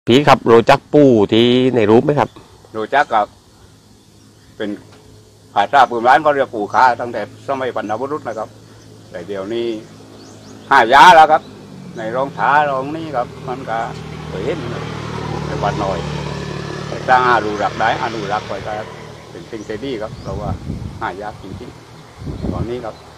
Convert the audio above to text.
พี่ครับรู้จักปูที่ในรูปไหมครับรู้จักกับเป็นภาษาพื้นบ้านเขาเรียกปู่ขาตั้งแต่สมัยบรรพบุรุษนะครับแต่เดี๋ยวนี้หายาแล้วครับในรองเท้ารองนี้ครับมันก็เคยเห็นในวัดหน่อยแต่ถ้าอนุรักษ์ได้อนุรักษ์ไว้ก็เป็นสิ่งที่ดีครับเพราะว่าหายากจริงๆตอนนี้ครับ